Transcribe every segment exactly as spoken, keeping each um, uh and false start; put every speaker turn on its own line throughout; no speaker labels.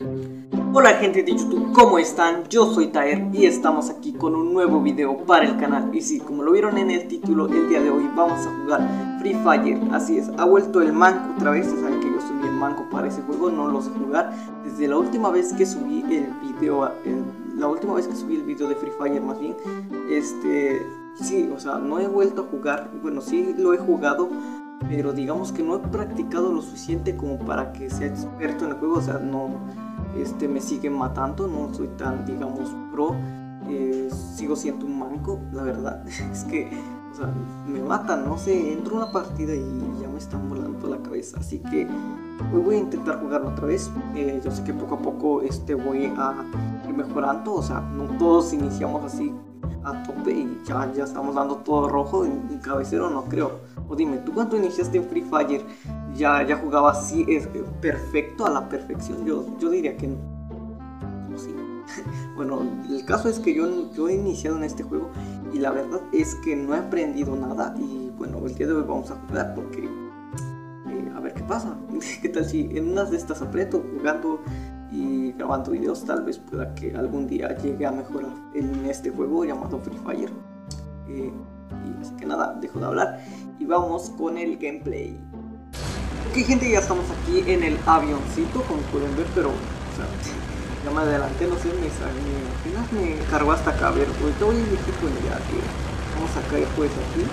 Hola gente de YouTube, ¿cómo están? Yo soy Taer y estamos aquí con un nuevo video para el canal. Y sí, como lo vieron en el título, el día de hoy vamos a jugar Free Fire. Así es, ha vuelto el manco otra vez. Saben que yo soy bien manco para ese juego, no lo sé jugar. Desde la última vez que subí el video, el, la última vez que subí el video de Free Fire más bien, este, sí, o sea, no he vuelto a jugar. Bueno, sí lo he jugado, pero digamos que no he practicado lo suficiente como para que sea experto en el juego. O sea, no, este, me siguen matando, no soy tan, digamos, pro, eh, sigo siendo un manco, la verdad. Es que, o sea, me matan, no sé, entro a una partida y ya me están volando la cabeza, así que hoy voy a intentar jugarlo otra vez. eh, yo sé que poco a poco este, voy a ir mejorando, o sea, no todos iniciamos así a tope y ya, ya estamos dando todo rojo en, en cabecero, no creo. O dime, ¿tú cuando iniciaste en Free Fire ya, ya jugabas así es, perfecto, a la perfección? Yo, yo diría que no. No, sí. Bueno, el caso es que yo, yo he iniciado en este juego y la verdad es que no he aprendido nada. Y bueno, el día de hoy vamos a jugar porque eh, a ver qué pasa. ¿Qué tal si en unas de estas aprieto jugando y grabando videos? Tal vez pueda que algún día llegue a mejorar en este juego llamado Free Fire. Eh, y así que nada, dejo de hablar y vamos con el gameplay. Ok gente, ya estamos aquí en el avioncito, como pueden ver, pero o sea, ya me adelanté, no sé, me, me apenas me cargó hasta acá. A ver, ahorita voy a elegir, bueno, ya que vamos a caer pues aquí.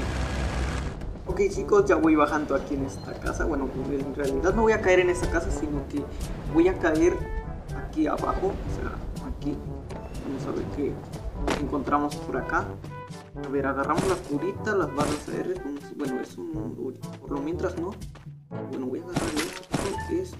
Ok chicos, ya voy bajando aquí en esta casa. Bueno, en realidad no voy a caer en esta casa, sino que voy a caer aquí abajo, o sea, aquí. Vamos a ver qué encontramos por acá. A ver, agarramos las curitas, las balas A R. Bueno, eso no, por lo mientras no. Bueno, voy a agarrar esto, esto.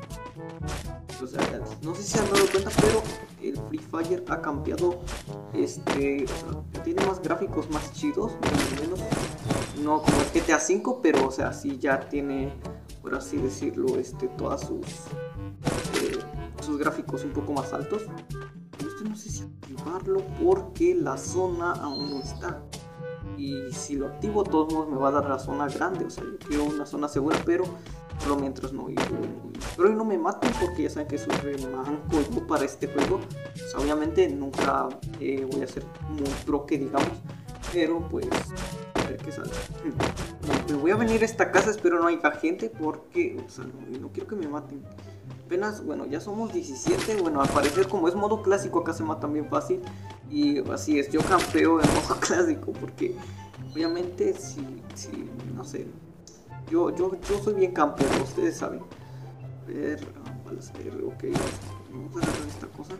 O sea, no sé si se han dado cuenta, pero el Free Fire ha cambiado. Este, o sea, tiene más gráficos más chidos, al menos no como el G T A cinco, pero o sea, sí ya tiene, por así decirlo, este, todas sus eh, sus gráficos un poco más altos. Este no sé si activarlo porque la zona aún no está. Y si lo activo, de todos modos me va a dar la zona grande. O sea, yo quiero una zona segura, pero por lo mientras no. Y, y, espero que no me maten porque ya saben que soy re manco para este juego. O sea, obviamente nunca eh, voy a ser muy pro que digamos. Pero pues, a ver qué sale. Me voy a venir a esta casa, espero no haya gente porque, o sea, no, no quiero que me maten. Apenas, bueno, ya somos diecisiete. Bueno, al parecer como es modo clásico acá se matan bien fácil. Y así es, yo campeo en modo clásico porque obviamente si, si no sé, yo, yo, yo soy bien campeón, ustedes saben. A ver, balas A R, ok, vamos a agarrar esta cosa.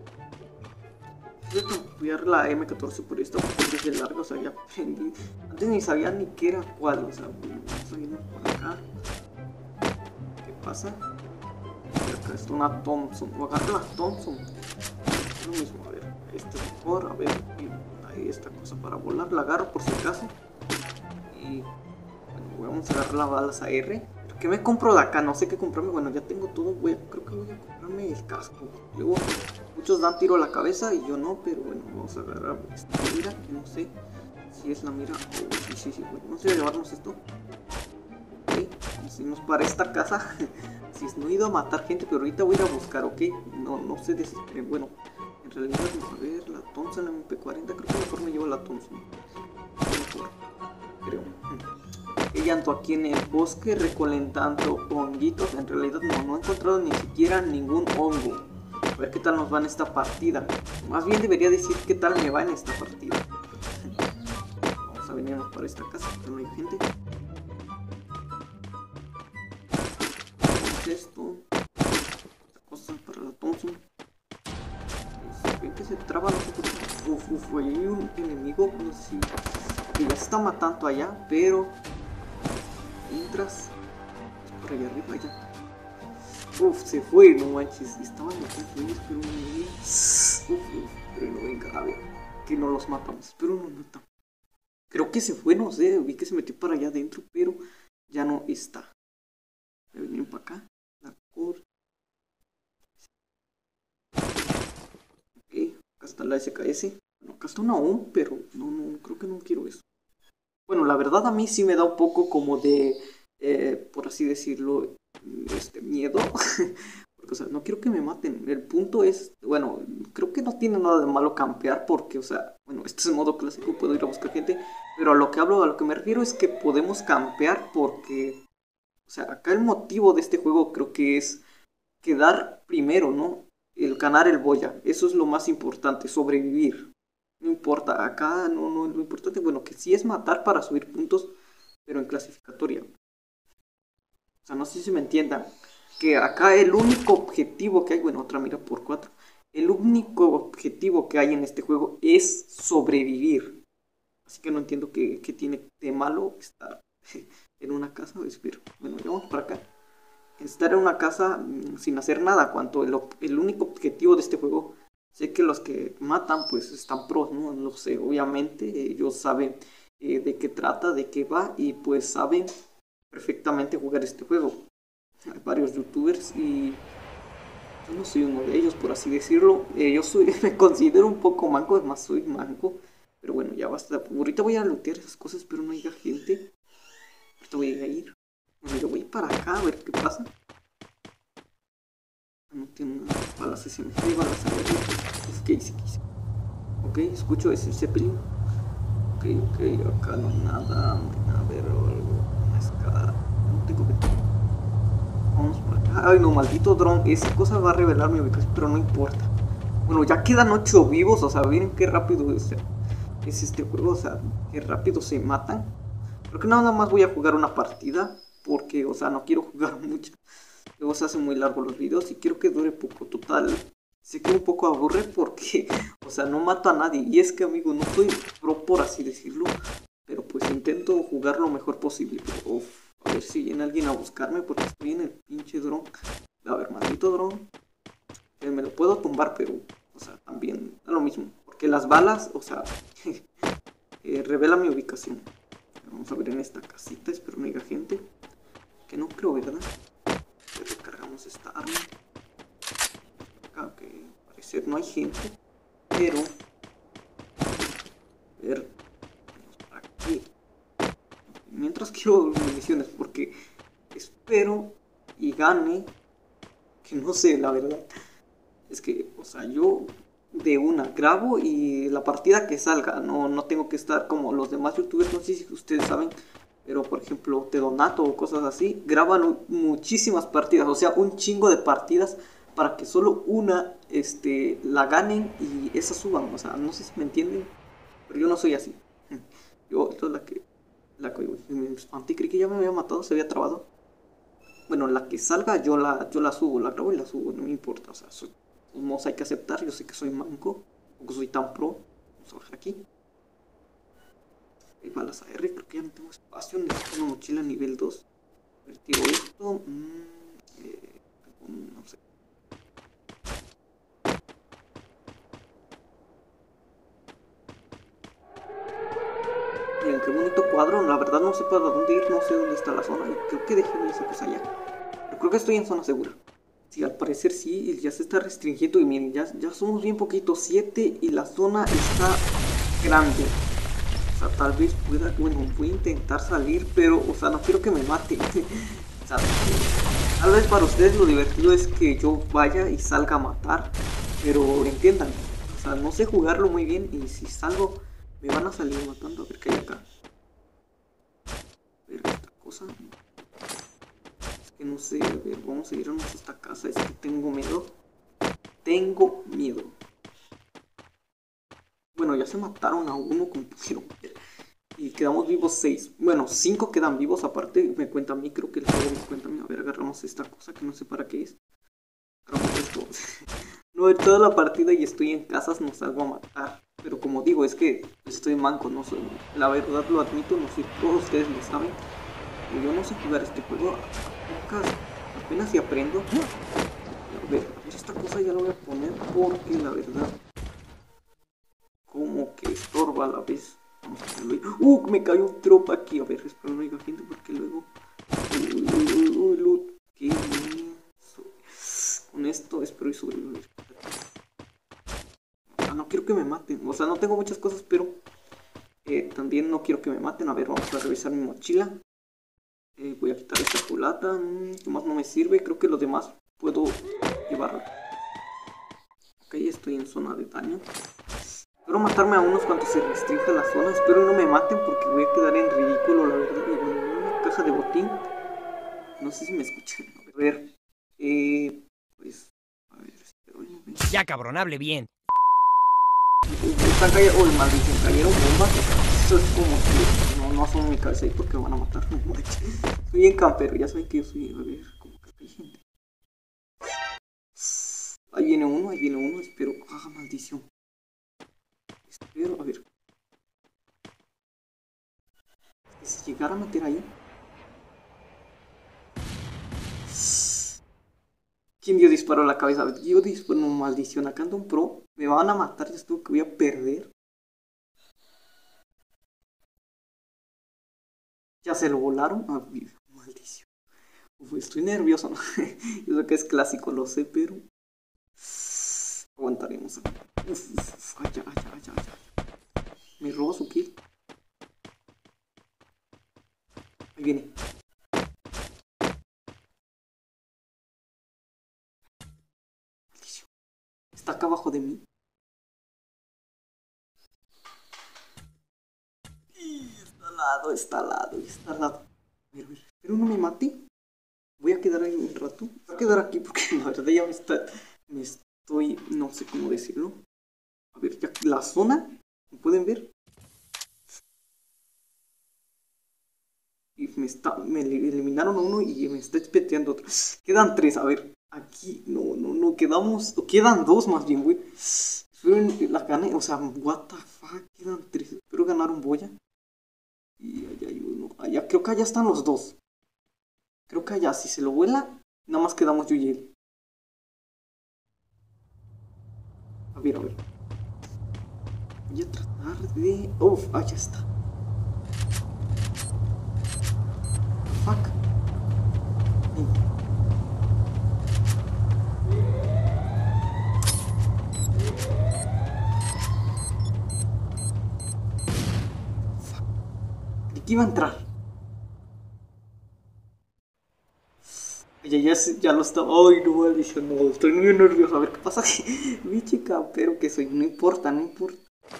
Voy a cambiar la M catorce por esta porque es de larga, o sea, ya aprendí. Antes ni sabía ni qué era cuál, o sea, vamos a irnos por acá. ¿Qué pasa? Acá está una Thompson, o agarro la Thompson. Es lo mismo, a ver, este mejor, a ver, ahí esta cosa para volar, la agarro por si acaso. Y bueno, vamos a agarrar las balas A R. ¿Qué me compro de acá? No sé qué comprarme, bueno, ya tengo todo, voy a, creo que voy a comprarme el casco. Luego, muchos dan tiro a la cabeza y yo no, pero bueno, vamos a agarrar esta mira, que no sé si es la mira. Oh, sí, sí, sí, bueno, vamos a llevarnos esto. Ok, nos irnos para esta casa. Si no he ido a matar gente, pero ahorita voy a ir a buscar, ok. No, no se desesperen. Bueno, en realidad, a ver, la Thompson, la M P cuarenta, creo que mejor me llevo la Thompson. Mejor, creo. Ella ando aquí en el bosque recolectando honguitos. En realidad no, no he encontrado ni siquiera ningún hongo. A ver qué tal nos va en esta partida. Más bien debería decir qué tal me va en esta partida. Vamos a venirnos para esta casa, que no hay gente. Esto, esta cosa para la Thompson. Ven que se traba, no sé por qué. Uf, uf, hay un enemigo, no sé si que ya se está matando allá, pero mientras es por allá arriba ya. Uf, se fue, no manches, estaban aquí, pero no venía. Uf, uf, pero no venga, a ver, que no los matamos, pero no matamos. Creo que se fue, no sé, vi que se metió para allá adentro, pero ya no está. Me vienen para acá. La cor. Ok, acá está la S K S. Bueno, acá está una O M, pero no, no, creo que no quiero eso. Bueno, la verdad a mí sí me da un poco como de, eh, por así decirlo, este miedo. Porque, o sea, no quiero que me maten. El punto es, bueno, creo que no tiene nada de malo campear porque, o sea, bueno, este es el modo clásico, puedo ir a buscar gente. Pero a lo que hablo, a lo que me refiero es que podemos campear porque, o sea, acá el motivo de este juego creo que es quedar primero, ¿no? El ganar el boya. Eso es lo más importante, sobrevivir. No importa, acá no, no, lo importante, bueno, que sí es matar para subir puntos, pero en clasificatoria. O sea, no sé si me entiendan. Que acá el único objetivo que hay, bueno, otra mira por cuatro. El único objetivo que hay en este juego es sobrevivir. Así que no entiendo qué, qué tiene de malo estar en una casa. Espero. Bueno, ya vamos para acá. Estar en una casa mmm, sin hacer nada. Cuanto el, el único objetivo de este juego. Sé que los que matan pues están pros, ¿no? No sé, obviamente ellos saben eh, de qué trata, de qué va y pues saben perfectamente jugar este juego. Hay varios youtubers y yo no soy uno de ellos, por así decirlo. Eh, yo soy, me considero un poco manco, es más, soy manco. Pero bueno, ya basta. Ahorita voy a lootear esas cosas, pero no haya gente. Ahorita voy a ir. Bueno, yo voy para acá a ver qué pasa. No tiene nada. Balas S M G, balas A R. Es que hice, que hice. Ok, escucho ese Zeppelin. Ok, ok, acá no hay nada. No hay nada, a ver, algo. Una escala. No tengo que. Vamos por acá. Ay, no, maldito dron. Esa cosa va a revelar mi ubicación, pero no importa. Bueno, ya quedan ocho vivos. O sea, miren qué rápido es, es este juego. O sea, qué rápido se matan. Creo que nada más voy a jugar una partida. Porque, o sea, no quiero jugar mucho. Luego se hacen muy largos los videos y quiero que dure poco. Total, sé que un poco aburre porque, o sea, no mato a nadie. Y es que, amigo, no soy pro, por así decirlo. Pero pues intento jugar lo mejor posible. Pero, uf, a ver si viene alguien a buscarme porque estoy en el pinche dron. A ver, maldito dron. Eh, me lo puedo tumbar, pero, o sea, también da lo mismo. Porque las balas, o sea, eh, revela mi ubicación. Vamos a ver en esta casita, espero no haya gente. Que no creo, ¿verdad? Recargamos esta arma. Acá, que al parecer no hay gente. Pero, a ver, vamos para aquí. Mientras quiero municiones, porque espero y gane. Que no sé, la verdad. Es que, o sea, yo de una grabo y la partida que salga. No, no tengo que estar como los demás youtubers. No sé si ustedes saben. Pero por ejemplo, Te Donato o cosas así, graban muchísimas partidas, o sea, un chingo de partidas para que solo una este, la ganen y esa suban. O sea, no sé si me entienden, pero yo no soy así. Yo, esto es la que, la que me espanté, creí que ya me había matado, se había trabado. Bueno, la que salga yo la, yo la subo, la grabo y la subo, no me importa. O sea, soy, somos, hay que aceptar, yo sé que soy manco, o que soy tan pro. Vamos a bajar aquí. Hay balas A R, creo que ya no tengo espacio. Necesito una mochila nivel dos. A ver, tiro esto. Mmm, eh, no sé. Miren, qué bonito cuadro. La verdad no sé para dónde ir, no sé dónde está la zona. Creo que dejé esa cosa allá. Pero creo que estoy en zona segura. Sí, al parecer sí, ya se está restringiendo. Y miren, ya, ya somos bien poquitos, siete. Y la zona está grande. O sea, tal vez pueda, bueno, voy a intentar salir, pero, o sea, no quiero que me maten. O sea, tal vez para ustedes lo divertido es que yo vaya y salga a matar, pero entiendan, o sea, no sé jugarlo muy bien y si salgo me van a salir matando. A ver qué hay acá. A ver esta cosa. Es que no sé, a ver, vamos a irnos a esta casa, es que tengo miedo. Tengo miedo. Bueno, ya se mataron a uno como pudieron ver. Y quedamos vivos seis. Bueno, cinco quedan vivos. Aparte, me cuenta a mí. Creo que el juego me cuenta a mí. A ver, agarramos esta cosa que no sé para qué es. Agarramos esto. No, de toda la partida y estoy en casas, no salgo a matar. Pero como digo, es que estoy manco. No soy. La verdad lo admito, no soy pro. Ustedes lo saben. Pero yo no sé jugar este juego. Apenas, apenas si aprendo. A ver, a ver, esta cosa ya la voy a poner porque la verdad. Como que estorba a la vez. Vamos a hacerlo ahí. ¡Uh! Me cayó un tropa aquí. A ver, espero no haya gente porque luego. Uy, uy, uy, uy, loot. ¿Qué? Con esto espero y sobrevivir. Ah, no quiero que me maten. O sea, no tengo muchas cosas, pero eh, también no quiero que me maten. A ver, vamos a revisar mi mochila. Eh, voy a quitar esta culata. ¿Qué más no me sirve? Creo que lo demás puedo llevarlo. Ok, estoy en zona de daño. Espero matarme a unos cuantos se restrinja la zona. Espero no me maten porque voy a quedar en ridículo, la verdad. Y bueno, una caja de botín. No sé si me escuchan. A ver. Eh, pues, a ver, espero un momento.
Ya, cabrón, hable bien.
Están cayendo. Oh, maldición, cayeron bombas. Eso es como que no, no asomo mi cabeza ahí porque me van a matar. No manches. Soy bien campero, ya saben que yo soy. A ver, como que hay gente. Ahí viene uno, ahí viene uno. Espero. Ah, maldición. Espero, a ver. Si llegara a meter ahí. ¿Quién dio disparo a la cabeza? Yo disparo, no, maldición. Acá anda un pro. Me van a matar, yo estuve que voy a perder. Ya se lo volaron. Ah, maldición. Uf, estoy nervioso, ¿no? Yo sé que es clásico, lo sé, pero aguantaremos. Uf, uf, allá, allá, allá, allá. Me robo su kill. Ahí viene. Maldición. Está acá abajo de mí. Está al lado, está al lado, está al lado. A ver, a ver. Pero no me mate. Voy a quedar ahí un rato. Voy a quedar aquí porque la verdad ya me está. Me estoy. No sé cómo decirlo. A ver, ya la zona. ¿Me pueden ver? Y me está. Me eliminaron a uno y me está espeteando otro. Quedan tres, a ver. Aquí. No, no, no. Quedamos. Quedan dos más bien, güey. Espero la gané. O sea, what the fuck. Quedan tres. Espero ganar un boya. Y allá hay uno. Allá, creo que allá están los dos. Creo que allá, si se lo vuela, nada más quedamos yo y él. A ver, a ver. Voy a tratar de... Uf, allá está. Fuck. Fuck. ¿De qué iba a entrar? Ya, ya, ya lo estaba. Ay, no, maldición, no. Estoy muy nervioso. A ver qué pasa aquí. Mi chica, pero que soy. No importa, no importa.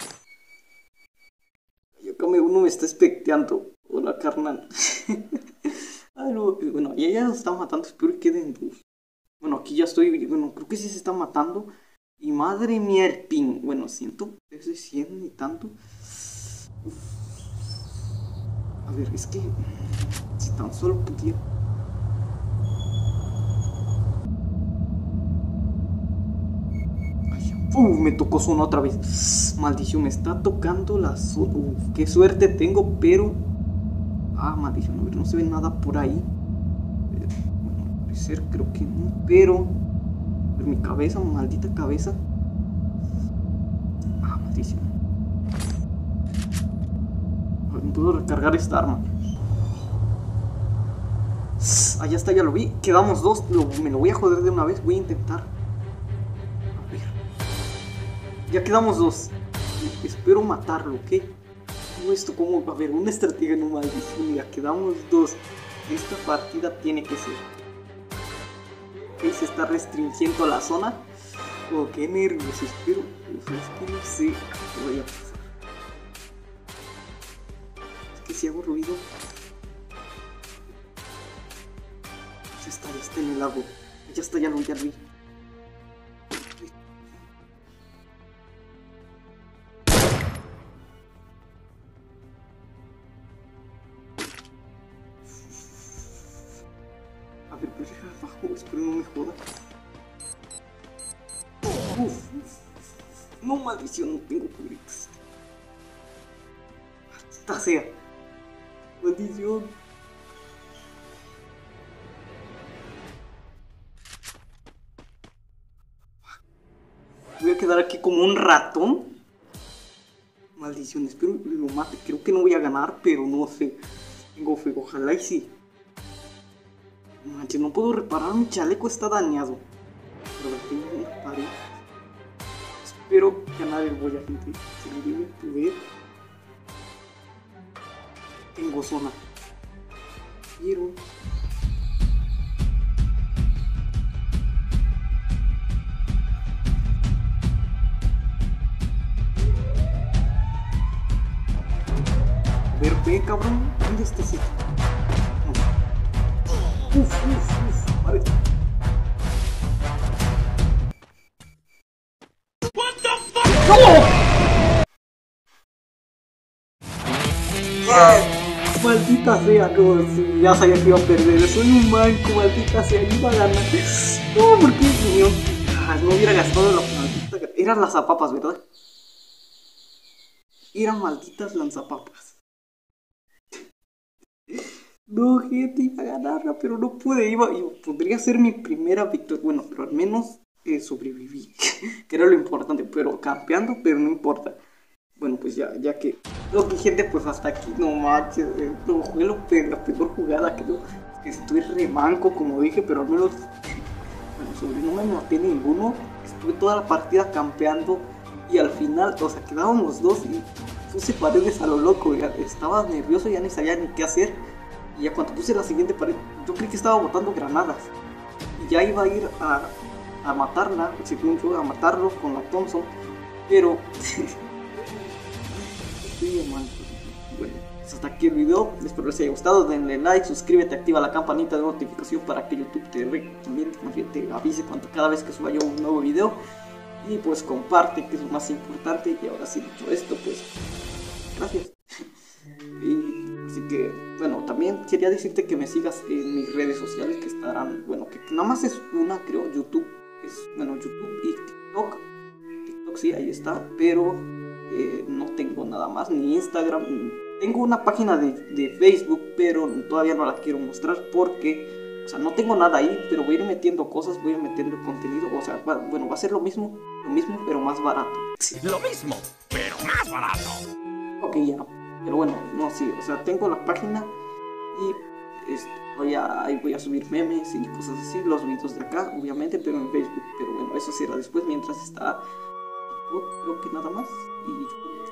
Y acá me, uno me está especteando. Hola, carnal. Ay, no. Bueno, ya ya nos está matando. Espero que queden dos. Bueno, aquí ya estoy. Bueno, creo que sí se está matando. Y madre mía, el ping. Bueno, siento. Ese cien y tanto. Uf. A ver, es que. Si tan solo pudiera. Uf, me tocó zona otra vez. Maldición, me está tocando la zona. Uf, qué suerte tengo, pero... Ah, maldición, a ver, no se ve nada por ahí. Bueno, al parecer creo que no, pero... A ver, mi cabeza, maldita cabeza. Ah, maldición. A ver, no puedo recargar esta arma. Allá está, ya lo vi. Quedamos dos, lo, me lo voy a joder de una vez. Voy a intentar. Ya quedamos dos. Espero matarlo, ¿ok? Todo esto como... A ver, una estrategia no maldición. Ya quedamos dos. Esta partida tiene que ser. Ok, se está restringiendo la zona. Oh, qué nervios. Espero... Es que no sé qué vaya a pasar. Es que si hago ruido... Ya está, ya está en el lago. Ya está, ya lo vi, ya lo vi. A ver, pero deja abajo, espero no me joda. Uf, no, maldición, no tengo cubritas. Esta sea. Maldición. Voy a quedar aquí como un ratón. Maldición, espero que lo mate. Creo que no voy a ganar, pero no sé. Tengo fe, ojalá y sí. Manches, no puedo reparar, mi chaleco está dañado. Pero tengo una pared. Espero ganar el boya, gente. Se me debe poder. Tengo zona. Pero... ¿Qué, cabrón? ¿Dónde está ese? Uf, uf, uf, vale.
What the fuck?
¡No! ¡Ah! Maldita sea, no, sí, ya sabía que iba a perder. Soy un manco, maldita sea, iba a ganar. No, porque no, ah, no hubiera gastado la maldita. Eran las zapapas, ¿verdad? Eran malditas lanzapapas. No, gente, iba a ganarla, pero no pude. Iba, iba, podría ser mi primera victoria. Bueno, pero al menos eh, sobreviví, que era lo importante. Pero campeando, pero no importa. Bueno, pues ya, ya que... Ok, gente, pues hasta aquí, no manches. Eh, no, fue lo peor, la peor jugada que yo... Que estoy re manco, como dije, pero al menos... Bueno, sobre no me maté ninguno. Estuve toda la partida campeando. Y al final, o sea, quedábamos dos y puse paredes a lo loco. Ya estaba nervioso, ya ni sabía ni qué hacer. Y ya cuando puse la siguiente pared, yo creí que estaba botando granadas. Y ya iba a ir a, a matarla, según yo, a matarlo con la Thompson. Pero... estoy bien mal. Bueno, pues hasta aquí el video. Espero les haya gustado. Denle like, suscríbete, activa la campanita de notificación para que YouTube te recomiende, te avise cuando cada vez que suba yo un nuevo video. Y pues comparte, que es lo más importante. Y ahora sí, dicho esto, pues gracias. Y así que, bueno, también quería decirte que me sigas en mis redes sociales, que estarán, bueno, que nada más es una, creo, YouTube, es, bueno, YouTube y TikTok. TikTok sí, ahí está, pero eh, no tengo nada más, ni Instagram. Tengo una página de, de Facebook, pero todavía no la quiero mostrar porque, o sea, no tengo nada ahí, pero voy a ir metiendo cosas, voy a ir metiendo contenido, o sea, va, bueno, va a ser lo mismo, lo mismo, pero más barato.
Lo mismo, pero más barato.
Ok, ya. Pero bueno, no, sí, o sea, tengo la página y este, voy a, ahí voy a subir memes y cosas así, los videos de acá, obviamente, pero en Facebook. Pero bueno, eso será después, mientras está TikTok, creo que nada más. Y YouTube.